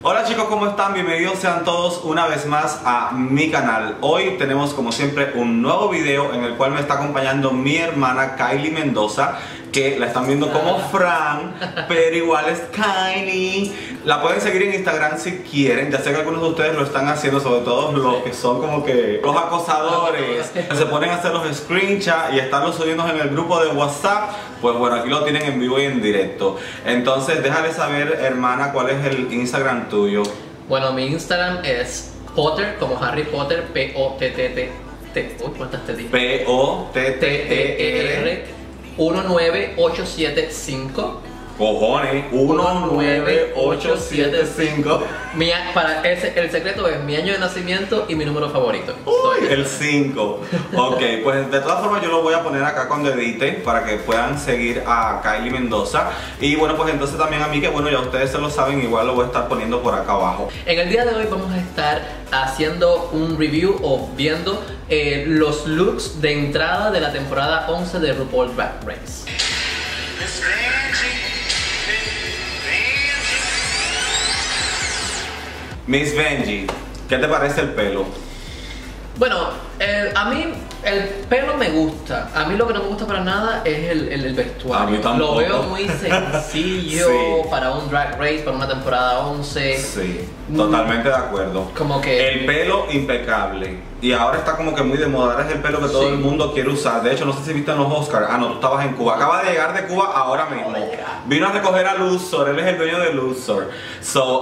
Hola chicos, ¿cómo están? Bienvenidos sean todos una vez más a mi canal. Hoy tenemos como siempre un nuevo video en el cual me está acompañando mi hermana Kylie Mendoza, que la están viendo como Fran, pero igual es Kylie. La pueden seguir en Instagram si quieren. Ya sé que algunos de ustedes lo están haciendo, sobre todo los que son como que los acosadores, que se ponen a hacer los screenshots y están los subiendo en el grupo de WhatsApp. Pues bueno, aquí lo tienen en vivo y en directo. Entonces déjale saber, hermana, cuál es el Instagram tuyo. Bueno, mi Instagram es Potter, como Harry Potter, P-O-T-T-T. Uy, ¿cuántas te dije? P-O-T-T-E-R 19875. Cojones, 19875. El secreto es mi año de nacimiento y mi número favorito. Uy, el 5. Ok, pues de todas formas yo lo voy a poner acá cuando edite para que puedan seguir a Kylie Mendoza. Y bueno, pues entonces también a mí, que bueno, ya ustedes se lo saben, igual lo voy a estar poniendo por acá abajo. En el día de hoy vamos a estar haciendo un review o viendo los looks de entrada de la temporada 11 de RuPaul's Drag Race. Miss Benji, ¿qué te parece el pelo? Bueno, a mí el pelo me gusta. A mí lo que no me gusta para nada es el vestuario. A mí tampoco. Lo veo muy sencillo Sí. para un Drag Race, para una temporada 11. Sí, totalmente de acuerdo. Como que el pelo impecable. Y ahora está como que muy de moda. Ahora es el pelo que todo Sí. el mundo quiere usar. De hecho, no sé si viste en los Oscars. Ah, no, tú estabas en Cuba. Acaba de llegar de Cuba ahora mismo. Vino a recoger a Luxor. Él es el dueño de Luxor. So,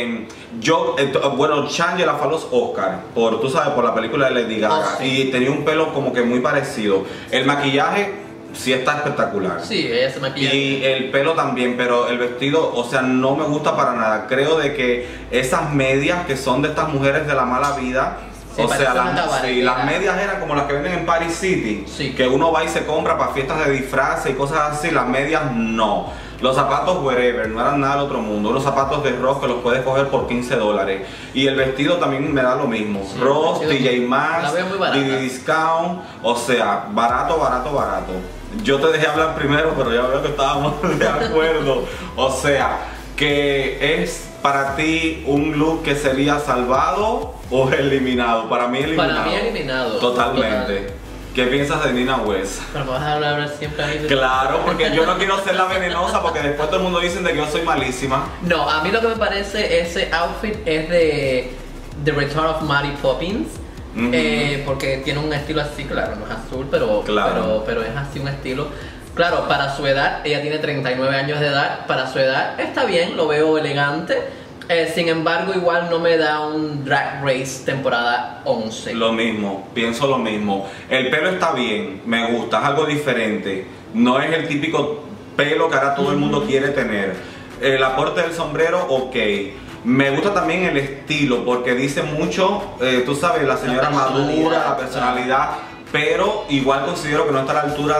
bueno, Shangela fue a los Oscars por, tú sabes, por la película de Lady Gaga. Sí. Y tenía un pelo como que muy parecido. El maquillaje sí está espectacular. sí, ella se maquilla. Y el pelo también, pero el vestido, o sea, no me gusta para nada. Creo de que esas medias que son de estas mujeres de la mala vida, Sí, o sea, parece una las medias eran como las que venden en Paris City, Sí. que uno va y se compra para fiestas de disfraces y cosas así. Las medias no. Los zapatos wherever, no eran nada del otro mundo. Unos zapatos de Ross que los puedes coger por $15. Y el vestido también me da lo mismo. Sí, Ross, el vestido TJ la Maxx, veo muy barata. Didi Discount, o sea, barato, barato, barato. Yo te dejé hablar primero, pero ya veo que estábamos de acuerdo. O sea, que es para ti un look que sería salvado o eliminado. Para mí eliminado. Para mí eliminado. Totalmente. Total. ¿Qué piensas de Nina West? Pero me vas a hablar siempre a mí de... Claro, porque yo no quiero ser la venenosa porque después todo el mundo dice de que yo soy malísima. No, a mí lo que me parece ese outfit es de The Return of Mary Poppins. Porque tiene un estilo así, claro, no es azul, pero es así un estilo. Claro, para su edad, ella tiene 39 años de edad, para su edad está bien, lo veo elegante. Sin embargo, igual no me da un Drag Race temporada 11. Lo mismo, pienso lo mismo. El pelo está bien, me gusta, es algo diferente. No es el típico pelo que ahora todo el mundo quiere tener. El aporte del sombrero, ok. Me gusta también el estilo, porque dice mucho, tú sabes, la señora madura, la personalidad. Pero igual considero que no está a la altura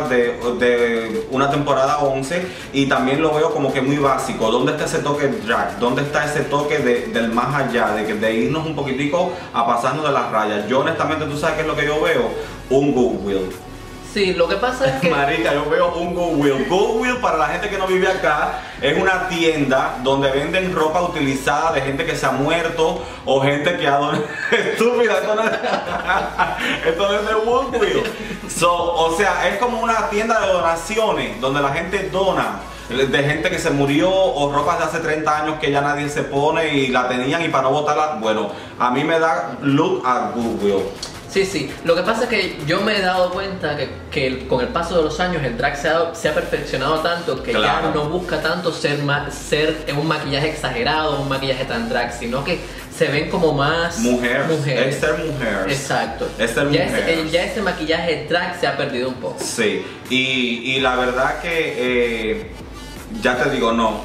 de una temporada 11. Y también lo veo como que muy básico. ¿Dónde está ese toque drag? ¿Dónde está ese toque del más allá? De irnos un poquitico a pasarnos de las rayas. Yo honestamente, ¿tú sabes qué es lo que yo veo? Un Goodwill. Sí, lo que pasa es que... Marica, yo veo un Goodwill. Goodwill, para la gente que no vive acá, es una tienda donde venden ropa utilizada de gente que se ha muerto o gente que ha donado. Estúpida, esto no es de Goodwill. O sea, es como una tienda de donaciones donde la gente dona de gente que se murió o ropas de hace 30 años que ya nadie se pone y la tenían y para no botarla. Bueno, a mí me da look a Goodwill. Sí, sí. Lo que pasa es que yo me he dado cuenta que con el paso de los años el drag se ha perfeccionado tanto que Claro. ya no busca tanto ser en un maquillaje exagerado, un maquillaje tan drag, sino que se ven como más Mujeres. mujeres. Es ser mujeres. Exacto. Es ser mujeres. Ya ese maquillaje drag se ha perdido un poco. Sí, y la verdad que ya te digo, no.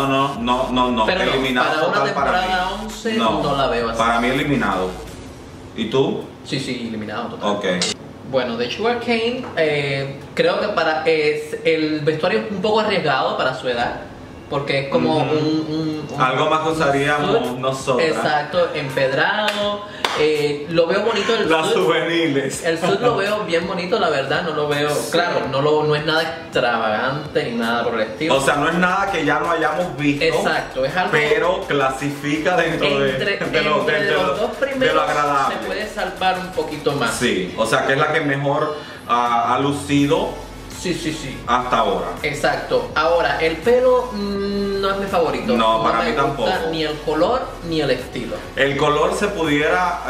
Pero no, eliminado para una total temporada mí. 11 no la veo así. Para mí eliminado. ¿Y tú? Sí, sí, eliminado total. Ok. Bueno, de Sugarcane, creo que el vestuario es un poco arriesgado para su edad. porque es como algo más que usaríamos nosotros. Exacto, empedrado. Lo veo bonito el las sud. juveniles. El sud lo veo bien bonito, la verdad, no lo veo, claro, no es nada extravagante ni nada por el estilo. O sea, no es nada que ya no hayamos visto. Exacto, es algo, pero clasifica dentro entre los dos primeros de lo agradable. se puede salvar un poquito más. Sí, o sea que es la que mejor ha lucido. Sí. Hasta ahora. Exacto. Ahora, el pelo no es mi favorito. No, para mí tampoco. Ni el color ni el estilo. El color se pudiera,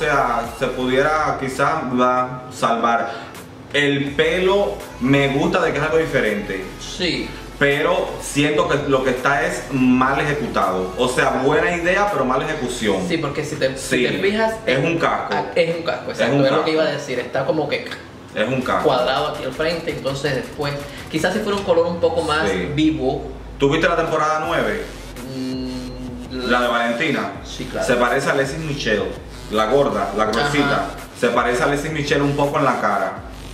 quizás salvar. El pelo me gusta de que es algo diferente. Sí. Pero siento que lo que está es mal ejecutado. O sea, buena idea, pero mala ejecución. Sí, porque si te fijas... Es un casco. Es un casco, exacto. Es lo que iba a decir. Está como que... Es un casco. Cuadrado aquí al frente, entonces después... Quizás si fuera un color un poco más vivo. ¿Tú viste la temporada 9? La de Valentina. Sí, claro. Se parece a Leslie Michelle. La gorda, la gruesita. Se parece a Leslie Michelle un poco en la cara.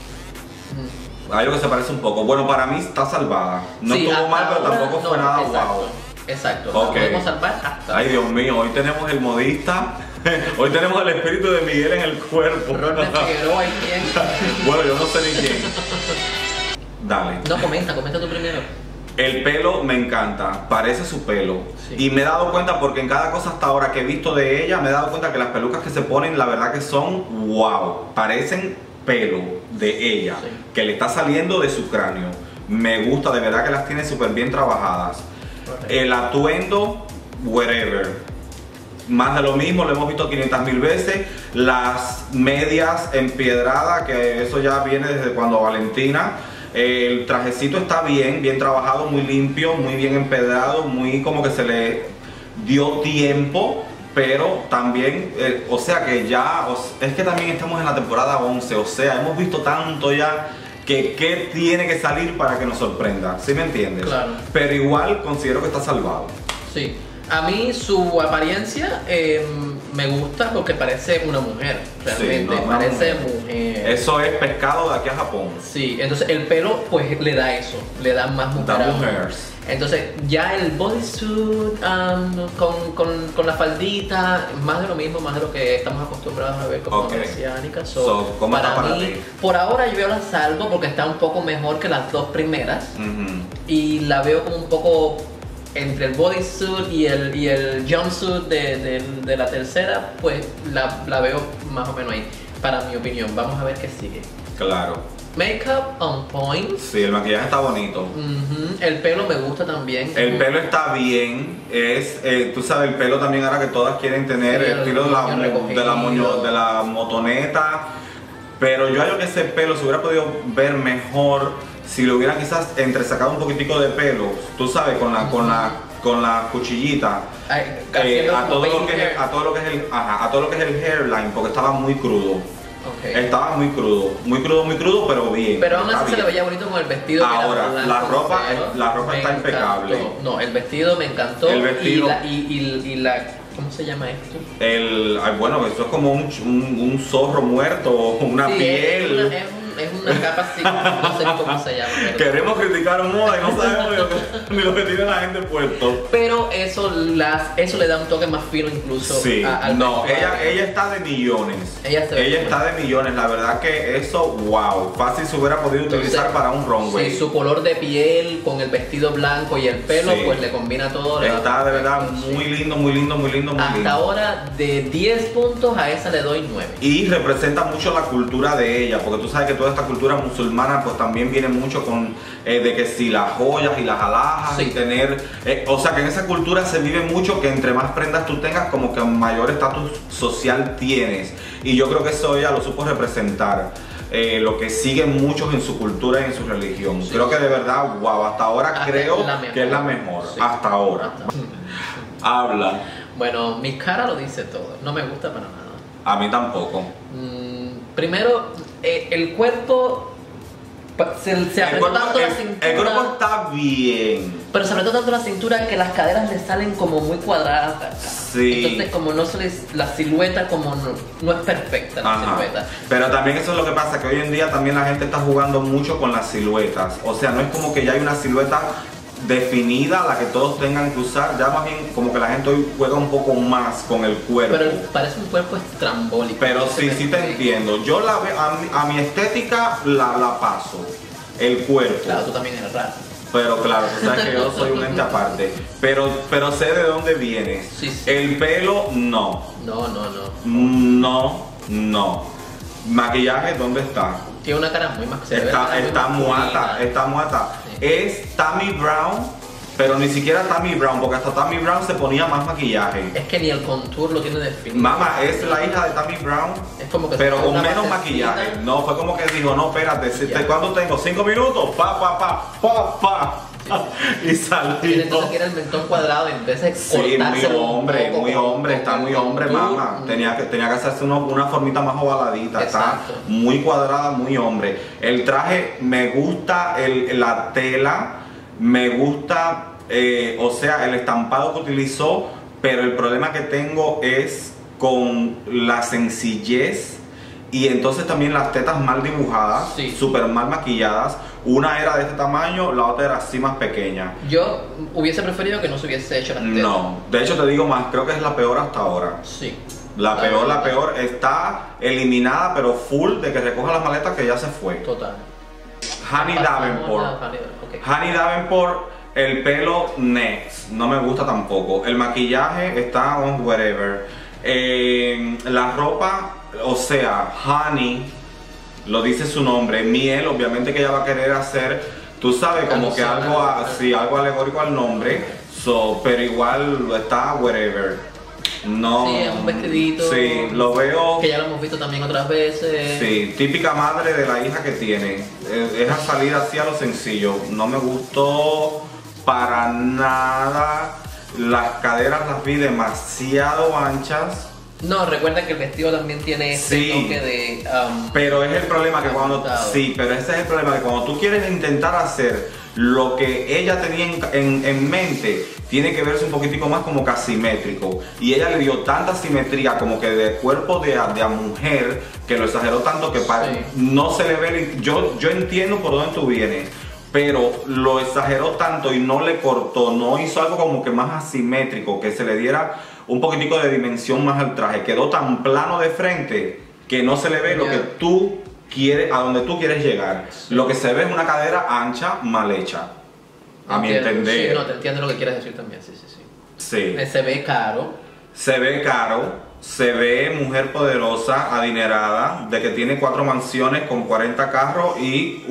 Algo que se parece un poco. Bueno, para mí está salvada. No estuvo mal, pero tampoco fue nada guau. Exacto. La podemos salvar hasta. Ay, Dios mío, hoy tenemos el modista. Hoy tenemos el espíritu de Miguel en el cuerpo. Ronald Figueroa, ¿y quién? Bueno, yo no sé ni quién. Dale. No, comenta tú primero. El pelo me encanta, parece su pelo. Sí. Y me he dado cuenta, porque en cada cosa hasta ahora que he visto de ella, me he dado cuenta que las pelucas que se ponen, la verdad que son wow. Parecen pelo de ella, que le está saliendo de su cráneo. Me gusta, de verdad que las tiene súper bien trabajadas. El atuendo, whatever. Más de lo mismo, lo hemos visto 500.000 veces. Las medias empiedradas, que eso ya viene desde cuando Valentina. El trajecito está bien trabajado, muy limpio, muy bien empedrado, muy como que se le dio tiempo. Pero también, o sea que ya, es que también estamos en la temporada 11, o sea, hemos visto tanto ya que tiene que salir para que nos sorprenda, ¿sí me entiendes? Claro. Pero igual considero que está salvado. Sí, a mí su apariencia me gusta porque parece una mujer, realmente, sí, parece mujer. Eso es pescado de aquí a Japón. Sí, entonces el pelo pues le da eso, le da más mujer. Entonces ya el bodysuit con la faldita, más de lo mismo, más de lo que estamos acostumbrados a ver como mesiánicas. Para mí, por ahora yo la salvo porque está un poco mejor que las dos primeras. Y la veo como un poco entre el bodysuit y el jumpsuit de la tercera, pues la veo más o menos ahí, para mi opinión. Vamos a ver qué sigue. Claro. Makeup on point. Sí, el maquillaje está bonito. El pelo me gusta también. El pelo está bien. Tú sabes, el pelo también ahora que todas quieren tener el estilo de la motoneta. Pero yo creo que ese pelo se hubiera podido ver mejor si lo hubieran quizás entresacado un poquitico de pelo. Tú sabes, con la cuchillita. A todo lo que es el hairline, porque estaba muy crudo. Estaba muy crudo, pero bien. Pero aún así se le veía bonito con el vestido. Ahora, la ropa está impecable. No, el vestido me encantó. El vestido. Y la ¿cómo se llama esto? Bueno, eso es como un zorro muerto, una piel. Es una capa así, no sé cómo se llama. Queremos criticar moda y no sabemos ni lo que tiene la gente puesto. Pero eso le da un toque más fino incluso. Sí, ella está de millones. Ella está de millones, la verdad que eso, wow, fácil se hubiera podido utilizar para un runway. Sí, su color de piel con el vestido blanco y el pelo, pues le combina todo. Está de verdad muy lindo. Hasta ahora, de 10 puntos, a esa le doy 9. Y representa mucho la cultura de ella, porque tú sabes que toda esta cultura musulmana pues también viene mucho con de que si las joyas y las alhajas y tener, o sea que en esa cultura se vive mucho que entre más prendas tú tengas como que mayor estatus social tienes, y yo creo que eso ella lo supo representar. Lo que siguen muchos en su cultura y en su religión. Creo que de verdad, wow, hasta ahora creo que es la mejor. Hasta ahora. Habla. Bueno, mi cara lo dice todo. No me gusta para nada. A mí tampoco. Primero, el cuerpo se apretó tanto la cintura. El cuerpo está bien. Pero se apretó tanto la cintura que las caderas le salen como muy cuadradas. Sí. Entonces, como la silueta como no es perfecta la silueta. Pero también eso es lo que pasa, que hoy en día también la gente está jugando mucho con las siluetas. O sea, no es como que ya hay una silueta definida, la que todos tengan que usar. Ya más bien como que la gente hoy juega un poco más con el cuerpo. Pero parece un cuerpo estrambólico. Pero sí te entiendo. Yo la veo, a mi estética la paso. El cuerpo. Claro, tú también eres raro. Pero claro, tú sabes que yo soy un ente aparte. Pero sé de dónde vienes. Sí. El pelo, no. No. Maquillaje, ¿dónde está? Tiene una cara muy más Está muerta. Sí. Es Tammy Brown, pero ni siquiera Tammy Brown, porque hasta Tammy Brown se ponía más maquillaje. Es que ni el contour lo tiene definido. Mamá, es la hija de Tammy Brown, es como que pero con menos maquillaje. No, fue como que dijo, no, espérate, ¿cuánto tengo? 5 minutos, pa. Y salió. Entonces era el mentón cuadrado en vez de cortarse muy hombre, está muy hombre, mamá. Tenía que hacerse una formita más ovaladita. Exacto. Está muy cuadrada, muy hombre. El traje, me gusta la tela, me gusta, o sea, el estampado que utilizó, pero el problema que tengo es con la sencillez. Y entonces también las tetas mal dibujadas, súper mal maquilladas. Una era de este tamaño, la otra era así más pequeña. Yo hubiese preferido que no se hubiese hecho las tetas. No, de hecho te digo más, creo que es la peor hasta ahora. Sí. La peor está eliminada, pero full de que recoja las maletas que ya se fue. Total. Honey Davenport. Honey Davenport, el pelo next, no me gusta tampoco. El maquillaje está on whatever. La ropa, o sea, Honey, lo dice su nombre, miel, obviamente que ella va a querer hacer, tú sabes, como que algo así, algo alegórico al nombre, pero igual está whatever. No. Sí, es un vestidito. Sí, lo veo. Que ya lo hemos visto también otras veces. Sí, típica madre de la hija que tiene. Es a salir así a lo sencillo. No me gustó para nada. Las caderas las vi demasiado anchas. No, recuerda que el vestido también tiene ese toque de... pero es el problema que cuando... Sí, pero ese es el problema que cuando tú quieres intentar hacer lo que ella tenía en mente, tiene que verse un poquitico más como que asimétrico. Y ella le dio tanta simetría como que de cuerpo de mujer, que lo exageró tanto que no se le ve... Yo entiendo por dónde tú vienes, pero lo exageró tanto y no le cortó, no hizo algo como que más asimétrico, que se le diera un poquitico de dimensión más al traje. Quedó tan plano de frente que no se le ve lo que tú quieres, a donde tú quieres llegar. Lo que se ve es una cadera ancha, mal hecha, a mi entender. Sí, no, te entiendo lo que quieres decir también, sí. Se ve caro. Se ve mujer poderosa, adinerada, de que tiene 4 mansiones con 40 carros y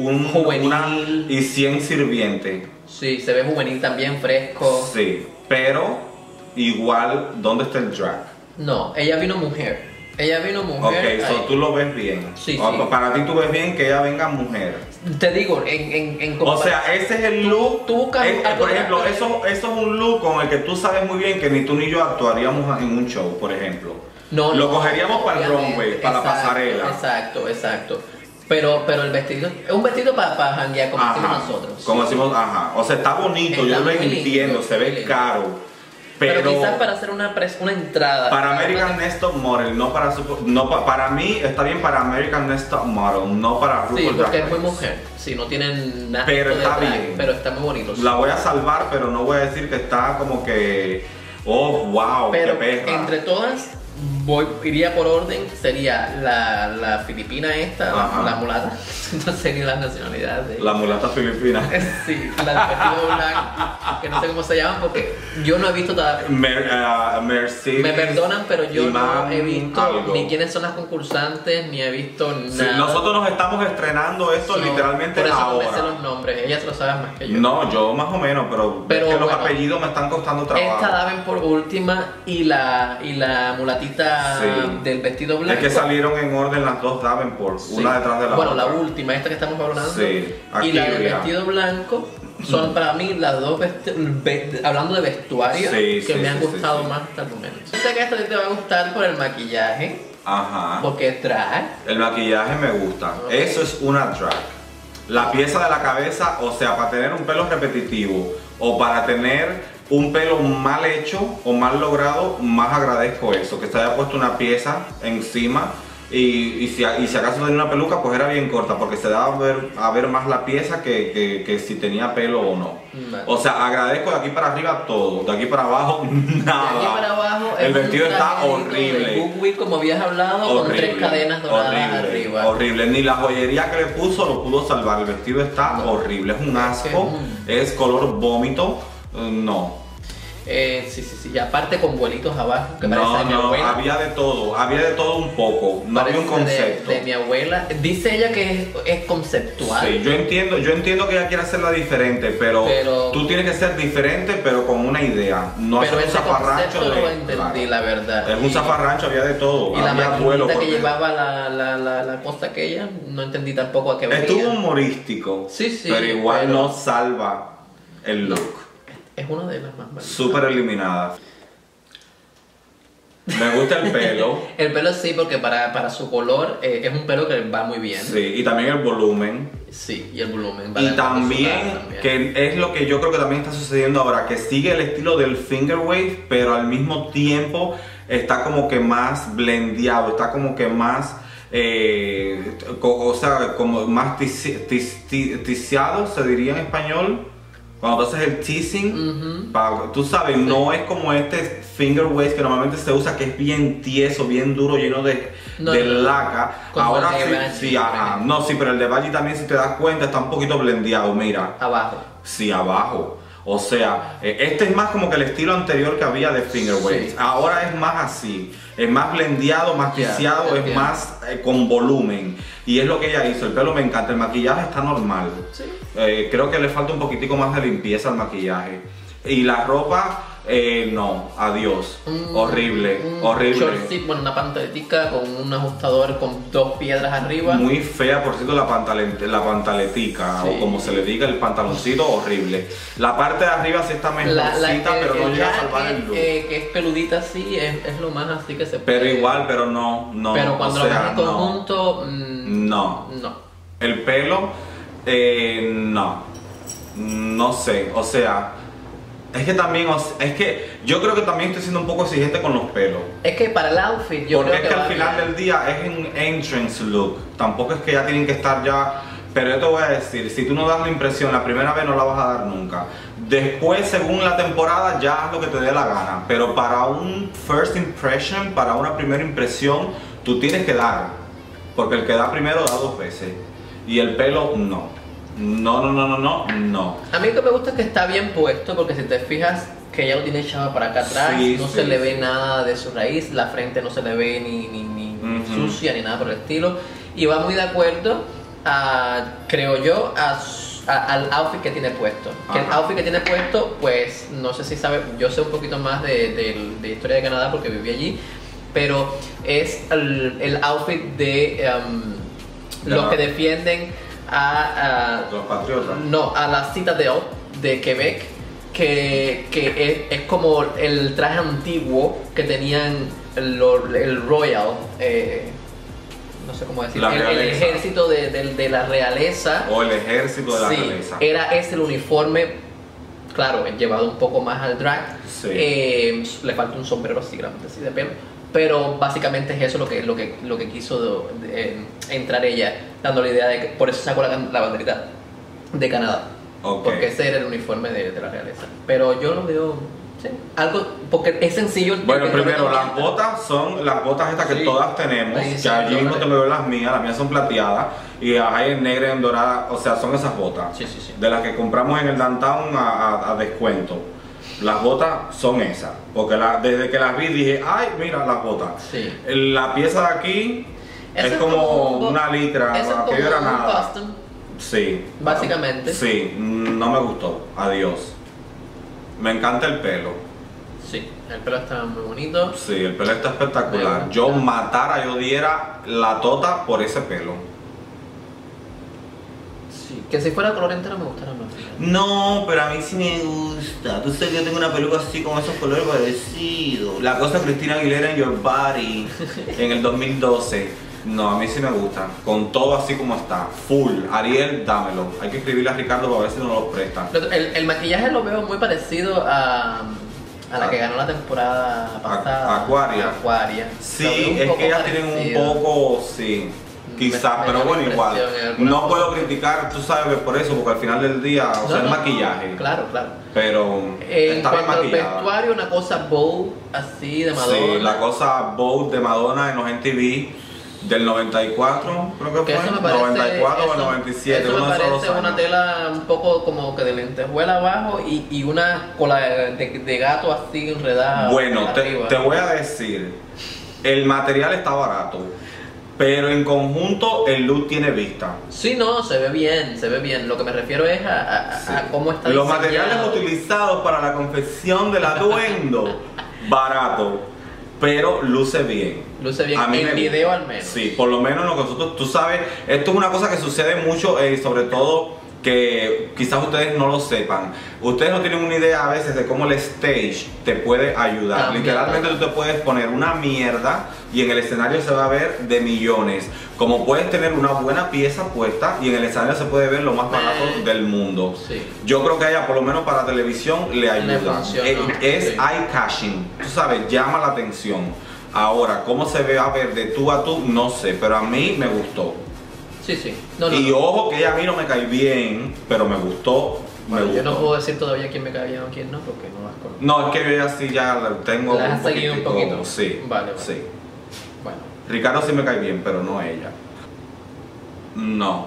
y 100 sirvientes. Sí, se ve juvenil también, fresco. Sí, pero igual, ¿dónde está el drag? No, ella vino mujer. Ok, so tú lo ves bien. Sí. Para ti tú ves bien que ella venga mujer. Te digo, en o sea, ese es el look. Por ejemplo, eso es un look con el que tú sabes muy bien que ni tú ni yo actuaríamos en un show, por ejemplo. Lo cogeríamos para el runway, para la pasarela. Exacto. Pero el vestido es un vestido para janguear, como decimos nosotros. Como decimos, o sea, está bonito, yo lo entiendo, se ve caro. Pero quizás para hacer una entrada. Para American Next Top Model, para mí está bien para American Next Top Model, no para RuPaul's Drag Race. Sí, porque es muy mujer. Sí, no tienen nada. Pero está bien. Pero está muy bonito. La voy a salvar, pero no voy a decir que está como que... Oh, wow, pero qué perra. Entre todas, iría por orden. Sería la filipina esta, la mulata. No sé ni las nacionalidades. La mulata filipina. Sí, la del vestido blanco, que no sé cómo se llaman porque yo no he visto todavía. Mercedes. Me perdonan, pero yo no he visto ni quiénes son las concursantes, ni he visto nada. Sí, nosotros nos estamos estrenando esto literalmente por eso ahora. No me sé los nombres, ellas lo saben más que yo. No, yo más o menos, pero es que los apellidos me están costando trabajo. Esta Daven por última y la mulatita del vestido blanco. Es que salieron en orden las dos Davenport, una detrás de la otra. Bueno, la última, esta que estamos hablando. Sí, y la del vestido blanco son para mí las dos hablando de vestuario que me han gustado más hasta el momento. Yo sé que esta te va a gustar por el maquillaje. Porque es drag. El maquillaje me gusta. Eso es una drag. La pieza de la cabeza, o sea, para tener un pelo repetitivo o para tener un pelo mal hecho o mal logrado, más agradezco eso, que se haya puesto una pieza encima y si acaso tenía una peluca, pues era bien corta, porque se daba a ver más la pieza que si tenía pelo o no. Vale. O sea, agradezco de aquí para arriba todo, de aquí para abajo nada. De aquí para abajo el vestido está horrible. Goodwill, como habías hablado, con 3 cadenas doradas arriba. Horrible, ni la joyería que le puso lo pudo salvar. El vestido está horrible, es un asco, es color vómito, no. Sí, y aparte con vuelitos abajo, que parece de mi abuela. Había de todo un poco, no había un concepto. De mi abuela, dice ella que es conceptual. Sí, yo entiendo que ella quiere hacerla diferente, pero tú tienes que ser diferente, pero con una idea. No es un zafarrancho lo entendí, la verdad. Es un zafarrancho, había de todo. Y había la maquinita que llevaba la cosa aquella, no entendí tampoco a qué venía. Estuvo humorístico, pero igual no salva el look. Es una de las más malas. Súper eliminada. Me gusta el pelo. El pelo sí, porque para su color es un pelo que va muy bien. Sí, y también el volumen. Sí, y el volumen. Y también, que es lo que yo creo que también está sucediendo ahora, que sigue el estilo del finger wave, pero al mismo tiempo está como que más blendeado, está como que más... o sea, como más ticiado, se diría en español. Cuando tú haces el teasing, tú sabes, no es como este finger wave que normalmente se usa, que es bien tieso, bien duro, lleno de laca. Ahora sí, ajá. No, sí, pero el de Baggi también, si te das cuenta, está un poquito blendeado, mira. Abajo. Sí, abajo. O sea, este es más como que el estilo anterior que había de finger waves. Sí. Ahora es más así, es más blendeado, más ticiado, es más con volumen. Y es lo que ella hizo. El pelo me encanta, el maquillaje está normal. Sí. Creo que le falta un poquitico más de limpieza al maquillaje. Y la ropa, no, adiós. Horrible, horrible. Shortcito, bueno, una pantaletica con un ajustador con 2 piedras arriba. Muy fea, por cierto, la pantaletica, o como se le diga, el pantaloncito, horrible. La parte de arriba sí está mejorcita, pero no llega a salvar el look. Que es peludita así, es lo más así que se puede. Pero igual, pero no. Pero cuando lo ves en conjunto, no. El pelo, no sé, o sea... Es que también, yo creo que también estoy siendo un poco exigente con los pelos. Es que para el outfit yo porque creo que es que al final del día es un entrance look. Tampoco es que ya tienen que estar ya... Pero yo te voy a decir, si tú no das la impresión la primera vez no la vas a dar nunca. Después, según la temporada, ya haz lo que te dé la gana. Pero para un first impression, para una primera impresión, tú tienes que dar. Porque el que da primero da 2 veces. Y el pelo, no. No. A mí lo que me gusta es que está bien puesto, porque si te fijas que ella lo tiene echado para acá atrás, no se le ve nada de su raíz, la frente no se le ve ni sucia ni nada por el estilo, y va muy de acuerdo creo yo, al outfit que tiene puesto. Que el outfit que tiene puesto, pues no sé si sabe, yo sé un poquito más de historia de Canadá porque viví allí, pero es el outfit de los que defienden los patriotas. No, a la Citadel de Quebec, que es como el traje antiguo que tenían el Royal, no sé cómo decirlo, el ejército de la realeza. O el ejército de la realeza. Es el uniforme, claro, llevado un poco más al drag. Sí. Le falta un sombrero así grande, así de pelo. Pero básicamente es eso lo que quiso entrar ella, dando la idea de que por eso sacó la banderita de Canadá. Porque ese era el uniforme de la realeza. Pero yo lo veo, sí, algo, porque es sencillo. Bueno, primero, las botas son las botas estas que todas tenemos. Que allí mismo te veo las mías son plateadas. Y hay en negra y en dorada, o sea, son esas botas. Sí. De las que compramos en el downtown a descuento. Las botas son esas, porque desde que las vi dije, ay, mira las botas. Sí. La pieza de aquí es como una licra, que era nada. Custom. Sí. Básicamente. Sí, no me gustó. Adiós. Me encanta el pelo. Sí, el pelo está muy bonito. Sí, el pelo está espectacular. Yo diera la tota por ese pelo. Que si fuera color entero me gustara más. No, pero a mí sí me gusta. Tú sabes que yo tengo una peluca así con esos colores parecidos. La cosa Cristina Aguilera en Your Body en el 2012. No, a mí sí me gusta. Con todo así como está. Full. Ariel, dámelo. Hay que escribirle a Ricardo para ver si nos lo presta. El maquillaje lo veo muy parecido a A la que ganó la temporada pasada. Aquaria. Sí, es que ellas tienen un poco, sí. Quizás, pero bueno, igual. No puedo criticar, tú sabes, por eso, porque al final del día, o sea, el maquillaje. Claro. Pero está bien maquillada. En vestuario, una cosa bold, así, de Madonna. Sí, la cosa bold de Madonna en los MTV del 94, creo que fue. 94 o el 97. Eso me parece una tela un poco como que de lentejuela abajo y una cola de gato así enredada. Bueno, te voy a decir, el material está barato. Pero en conjunto el look tiene vista. Sí, no, se ve bien. Lo que me refiero es a cómo está los materiales utilizados para la confección del atuendo, barato, pero luce bien. Luce bien, en el video al menos. Sí, por lo menos lo que nosotros, tú sabes, esto es una cosa que sucede mucho, sobre todo que quizás ustedes no lo sepan. Ustedes no tienen una idea a veces de cómo el stage te puede ayudar. Literalmente tú te puedes poner una mierda y en el escenario se va a ver de millones. Como puedes tener una buena pieza puesta y en el escenario se puede ver lo más barato del mundo. Sí. Yo creo que a ella, por lo menos para televisión, le ayuda. Es eye-catching, tú sabes, llama la atención. Ahora, cómo se ve a ver de tú a tú, no sé, pero a mí me gustó. Sí. Y ojo que ella a mí no me cae bien, pero me gustó. Bueno, yo no puedo decir todavía quién me cae bien o quién no, porque no las conozco. No, es que yo ya sí ya tengo ¿la has seguido un poquito? Sí. Vale. Sí. Bueno. Ricardo sí me cae bien, pero no ella. No.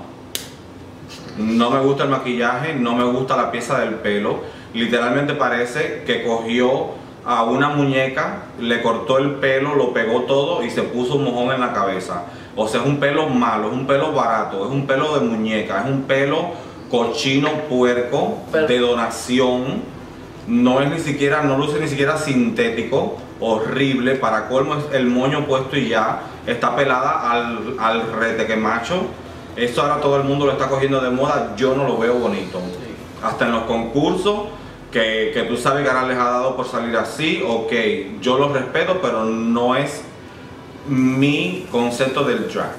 No me gusta el maquillaje, no me gusta la pieza del pelo. Literalmente parece que cogió a una muñeca, le cortó el pelo, lo pegó todo y se puso un mojón en la cabeza. O sea, es un pelo malo, es un pelo barato, es un pelo de muñeca, es un pelo cochino, puerco, de donación. No luce ni siquiera sintético, horrible. Para colmo es el moño puesto y ya está pelada al rete que macho. Esto ahora todo el mundo lo está cogiendo de moda, yo no lo veo bonito. Sí. Hasta en los concursos que tú sabes que ahora les ha dado por salir así, ok, yo los respeto, pero no es mi concepto del drag.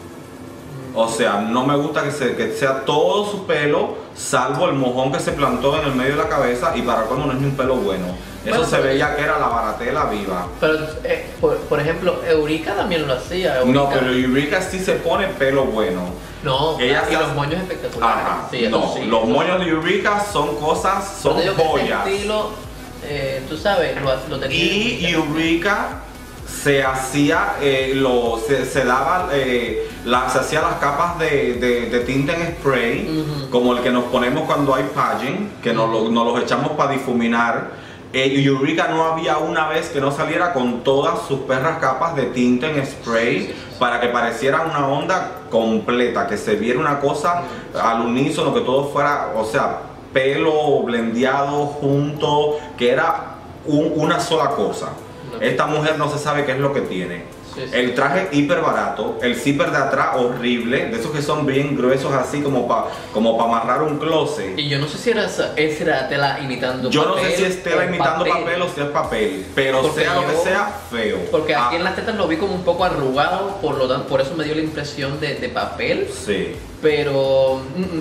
O sea, no me gusta que sea todo su pelo, salvo el mojón que se plantó en el medio de la cabeza, y para colmo no es ni un pelo bueno. Eso se veía que era la baratela viva. Pero, por ejemplo, Eureka también lo hacía. No, pero Eureka sí se pone pelo bueno. No, y los moños espectaculares. Ajá, sí, no, sí, los moños de Eureka son cosas, son joyas. Ese estilo, tú sabes, lo tenía. Y Eureka se hacía, se hacía las capas de tinta en spray, como el que nos ponemos cuando hay pageant, que nos los echamos para difuminar. Eureka no había una vez que no saliera con todas sus perras capas de tinta en spray para que pareciera una onda completa, que se viera una cosa al unísono, que todo fuera, o sea, pelo blendeado junto, que era una sola cosa. Esta mujer no se sabe qué es lo que tiene. El traje hiper barato, el zipper de atrás horrible, de esos que son bien gruesos así como para amarrar un closet. Y yo no sé si era tela imitando papel. Yo no sé si es tela imitando papel o si es papel, pero porque sea lo que sea, feo. Porque aquí en las tetas lo vi como un poco arrugado, por eso me dio la impresión de papel. Sí. Pero...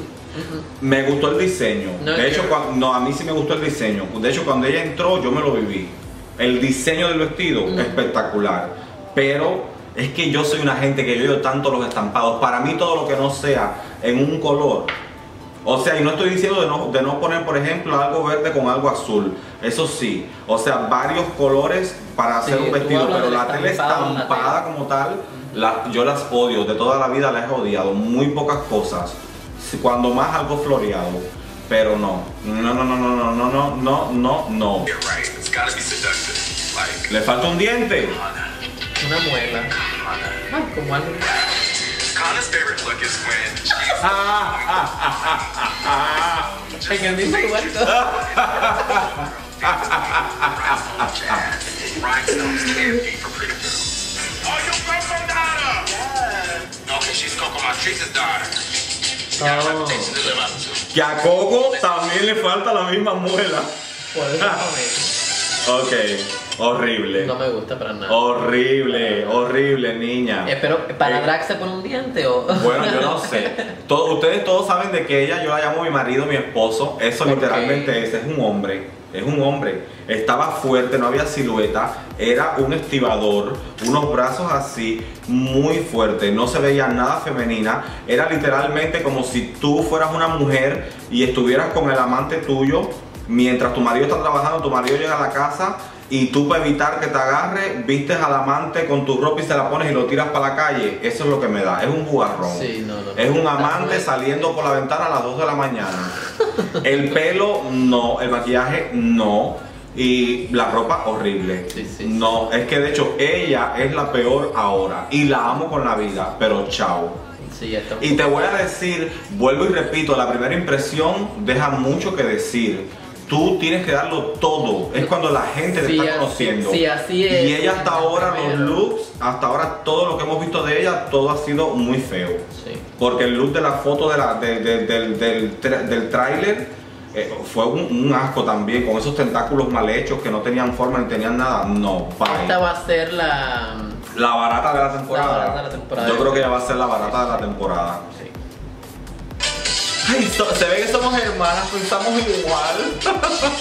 me gustó el diseño. De hecho, a mí sí me gustó el diseño. De hecho, cuando ella entró, yo me lo viví. El diseño del vestido, espectacular. Pero es que yo soy una gente que yo odio tanto los estampados. Para mí todo lo que no sea en un color, o sea, y no estoy diciendo de no poner, por ejemplo, algo verde con algo azul. Eso sí, o sea, varios colores para hacer un vestido, pero la tela estampada como tal, yo las odio. De toda la vida las he odiado. Muy pocas cosas. Cuando más algo floreado. Pero no. Le falta un diente. Una muela. Ay, como algo. En el mismo lugar. Que a Coco también le falta la misma muela. Por eso ok, horrible. No me gusta para nada. Horrible, niña. Pero, ¿para drag se pone un diente o...? Bueno, yo no sé. Ustedes todos saben de que yo la llamo mi marido, mi esposo. Eso literalmente es un hombre. es un hombre. Estaba fuerte, no había silueta, era un estibador, unos brazos así, muy fuerte, no se veía nada femenina. Era literalmente como si tú fueras una mujer y estuvieras con el amante tuyo mientras tu marido está trabajando, tu marido llega a la casa y tú, para evitar que te agarre, vistes al amante con tu ropa y se la pones y lo tiras para la calle. Eso es lo que me da, es un bugarrón. Sí, es un amante saliendo por la ventana a las 2 de la mañana. El pelo, no. El maquillaje, no. Y la ropa, horrible. No, es que de hecho ella es la peor ahora. Y la amo con la vida, pero chao. Y te voy a decir, vuelvo y repito, la primera impresión deja mucho que decir. Tú tienes que darlo todo. Es cuando la gente te está conociendo. Sí, así es. Y ella hasta ahora, los looks, hasta ahora todo lo que hemos visto de ella, todo ha sido muy feo. Sí. Porque el look de la foto del tráiler fue un asco también, con esos tentáculos mal hechos que no tenían forma ni tenían nada. No, bye. Esta va a ser la barata de la temporada. La barata de la temporada. Yo creo que ella va a ser la barata de la temporada. Sí. Ay, se ve que somos hermanas, pensamos igual.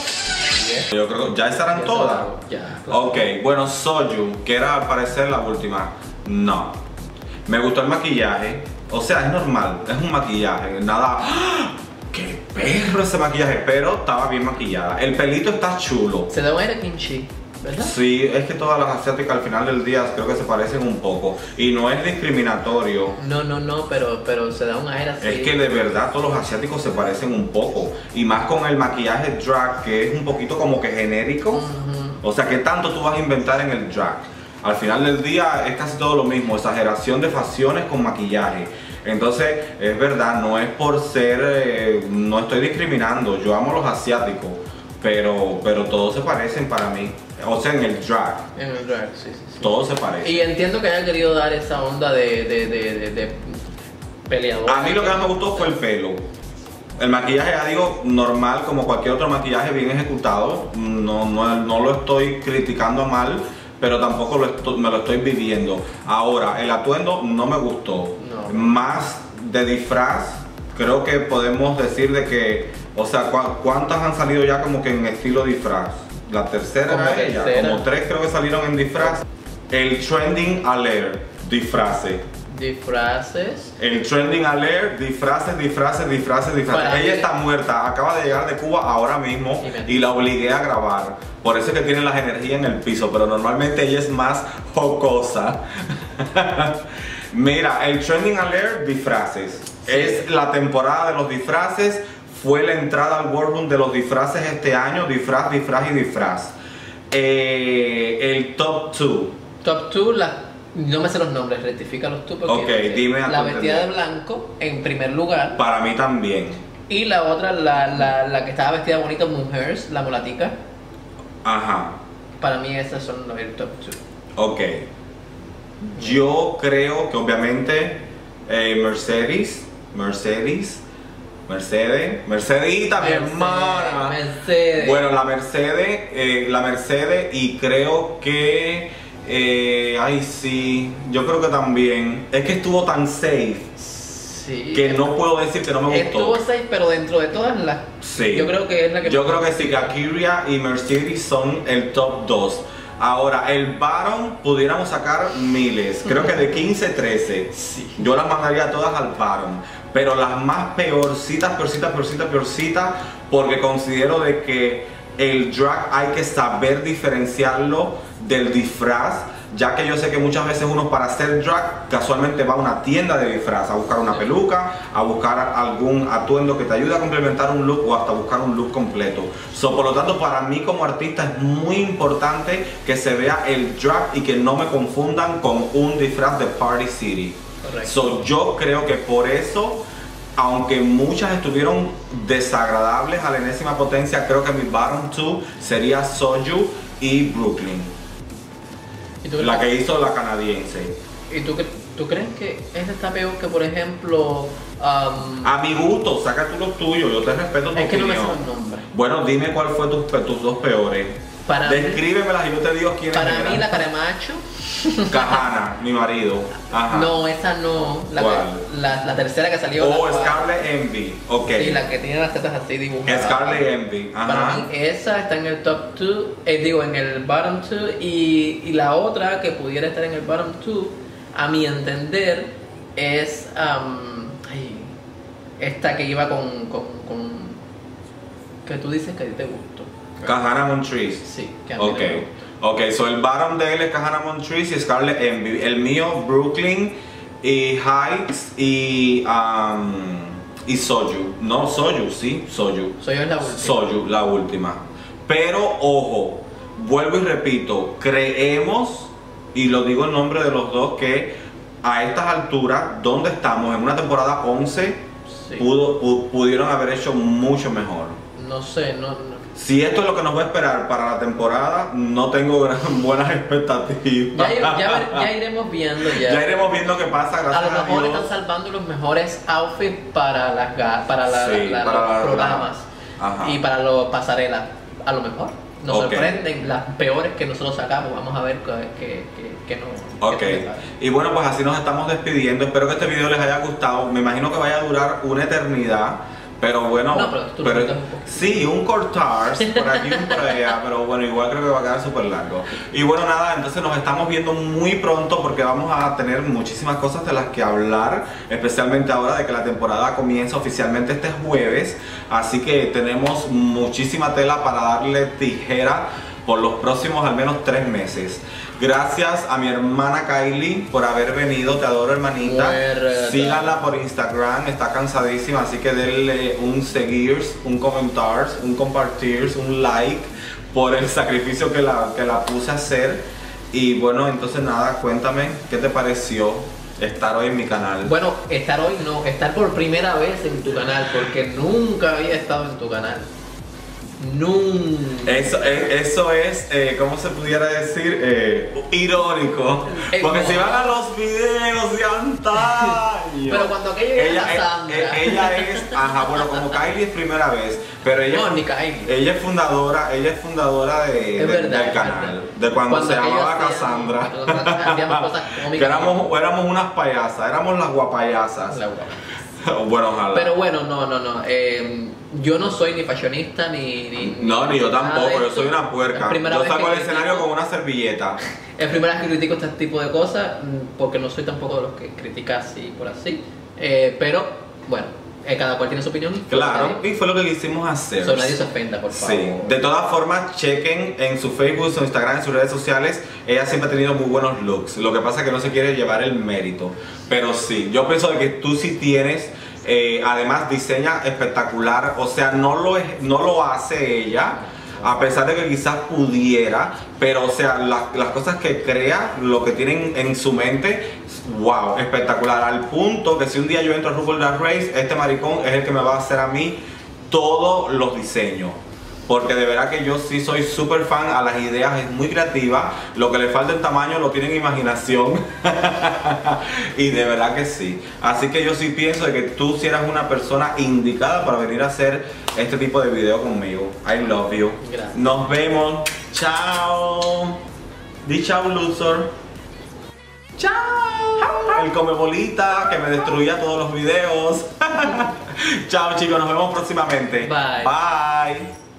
Yo creo que ya esas eran todas. Ya, claro. Ok, bueno, Soju, que era al parecer la última. No. Me gustó el maquillaje. O sea, es normal, es un maquillaje. Nada. ¡Ah! ¡Qué perro ese maquillaje! Pero estaba bien maquillada. El pelito está chulo. Se da un aire kimchi, ¿verdad? Sí, es que todas las asiáticas al final del día creo que se parecen un poco. Y no es discriminatorio. No, pero se da un aire así. Es que de verdad todos los asiáticos se parecen un poco. Y más con el maquillaje drag, que es un poquito como que genérico. O sea, ¿qué tanto tú vas a inventar en el drag? Al final del día es casi todo lo mismo. Exageración de facciones con maquillaje. Entonces, es verdad, no es por ser, no estoy discriminando, yo amo a los asiáticos, pero todos se parecen para mí, o sea, en el drag. En el drag, sí. Todos se parecen. Y entiendo que haya querido dar esa onda de peleador. A mí lo que más me gustó fue el pelo. El maquillaje, ya digo, normal, como cualquier otro maquillaje bien ejecutado, no lo estoy criticando mal, pero tampoco me lo estoy viviendo. Ahora, el atuendo no me gustó. No. Más de disfraz, creo que podemos decir de que, o sea, ¿cuántas han salido ya como que en estilo disfraz? La tercera era ella, como 3 creo que salieron en disfraz. El trending alert, disfraces. El trending alert, disfraces. Ella está muerta, acaba de llegar de Cuba ahora mismo y la obligué a grabar. Por eso es que tiene las energías en el piso, pero normalmente ella es más jocosa. Mira, el trending alert, disfraces. Sí. Es la temporada de los disfraces. Fue la entrada al War Room de los disfraces este año. Disfraz. El top 2. Top 2, no me sé los nombres, rectifícalos tú porque ok, dime. La vestida de blanco en primer lugar. Para mí también. Y la otra, la que estaba vestida bonita, Mujeres, la mulatica. Ajá. Para mí esas son el top 2. Ok. Yo creo que obviamente Mercedita, mi hermana. Mercedes. Bueno, la Mercedes y creo que ay sí, yo creo que también. Es que estuvo tan safe. Sí. Que no puedo decir que no me gustó. Estuvo safe, pero dentro de todas las. Sí. Yo creo que es la que. Yo creo que sí, que Akiria y Mercedes son el top 2. Ahora, el Baron pudiéramos sacar miles, creo que de 15, 13. Sí. Yo las mandaría todas al Baron. Pero las más peorcitas, porque considero de que el drag hay que saber diferenciarlo del disfraz, ya que yo sé que muchas veces uno para hacer drag casualmente va a una tienda de disfraz a buscar una peluca, a buscar algún atuendo que te ayude a complementar un look o hasta buscar un look completo. Por lo tanto, para mí como artista es muy importante que se vea el drag y que no me confundan con un disfraz de Party City. Correcto. Yo creo que por eso, aunque muchas estuvieron desagradables a la enésima potencia, creo que mi bottom 2 sería Soju y Brooklyn. La que hizo la canadiense. ¿Y tú crees que esta está peor que, por ejemplo, a mi gusto, saca tú los tuyos, yo te respeto tu opinión. Es que no me sé los nombres. Bueno, dime cuál fue tus 2 peores. Descríbemelas y yo te digo quién es. Para mí la cara de macho. Kahana, mi marido. Ajá. No, esa no. La tercera que salió. Oh, Scarlet Envy. Ok. Sí, la que tiene las tetas así dibujadas. Scarlet Envy. Ajá. Para mí esa está en el top 2, en el bottom 2. Y la otra que pudiera estar en el bottom 2, a mi entender, es esta que iba con que tú dices que a ti te gustó. Kahana Montrese. Sí, que a mí me gustó. Ok, so el bottom de él es Kahana Montrese y Scarlet Envy. El mío, Brooklyn y Heights y Soju. No, Soju, sí, Soju. Soju es la última. Soju, la última. Pero ojo, vuelvo y repito, creemos, y lo digo en nombre de los dos, que a estas alturas, donde estamos, en una temporada 11, sí, pudieron haber hecho mucho mejor. No sé, no. Si esto es lo que nos va a esperar para la temporada, no tengo buenas expectativas. Ya iremos viendo. Ya iremos viendo qué pasa, gracias a Dios. A lo mejor están salvando los mejores outfits para los programas y para los pasarelas. A lo mejor nos sorprenden las peores que nosotros sacamos. Vamos a ver que no. Ok. Y bueno, pues así nos estamos despidiendo. Espero que este video les haya gustado. Me imagino que vaya a durar una eternidad. Pero bueno, sí, un cortage por aquí y por allá, pero bueno, igual creo que va a quedar súper largo. Y bueno, nada, entonces nos estamos viendo muy pronto porque vamos a tener muchísimas cosas de las que hablar, especialmente ahora de que la temporada comienza oficialmente este jueves, así que tenemos muchísima tela para darle tijera por los próximos al menos 3 meses. Gracias a mi hermana Kylie por haber venido, te adoro, hermanita. Síganla por Instagram, está cansadísima, así que denle un seguir, un comentar, un compartir, un like por el sacrificio que la puse a hacer. Y bueno, entonces nada, cuéntame, ¿qué te pareció estar hoy en mi canal? Bueno, estar hoy no, estar por primera vez en tu canal, porque nunca había estado en tu canal. Nunca. Eso es, ¿cómo se pudiera decir? Irónico. Porque si van a los videos de antaño. Pero cuando aquello era Cassandra. Ella es, bueno, como Kylie es primera vez. Pero ella, no, ni Kylie. Ella es fundadora del canal. De cuando se llamaba Cassandra. Hacíamos cosas cómicas. Que éramos unas payasas, éramos las guapayasas. Bueno, ojalá. Pero bueno, no. Yo no soy ni fashionista ni no, ni yo tampoco, yo soy una puerca. Yo salgo al escenario con una servilleta. Es primera vez que critico este tipo de cosas, porque no soy tampoco de los que critica así por así. Pero bueno, cada cual tiene su opinión. Claro, y fue lo que quisimos hacer. Nadie se ofenda, por favor. Sí. De todas formas, chequen en su Facebook, su Instagram, en sus redes sociales. Ella siempre ha tenido muy buenos looks. Lo que pasa es que no se quiere llevar el mérito. Pero sí, yo pienso de que tú sí tienes. Además diseña espectacular, o sea, no lo hace ella, a pesar de que quizás pudiera, pero o sea, las cosas que crea, lo que tienen en su mente, wow, espectacular, al punto que si un día yo entro a RuPaul's Drag Race, este maricón es el que me va a hacer a mí todos los diseños. Porque de verdad que yo sí soy súper fan a las ideas, es muy creativa. Lo que le falta en tamaño lo tiene en imaginación. Y de verdad que sí. Así que yo sí pienso de que tú sí eras una persona indicada para venir a hacer este tipo de video conmigo. I love you. Gracias. Nos vemos. Chao. Di chao, loser. Chao. El come bolita que me destruía todos los videos. Chao, chicos, nos vemos próximamente. Bye. Bye.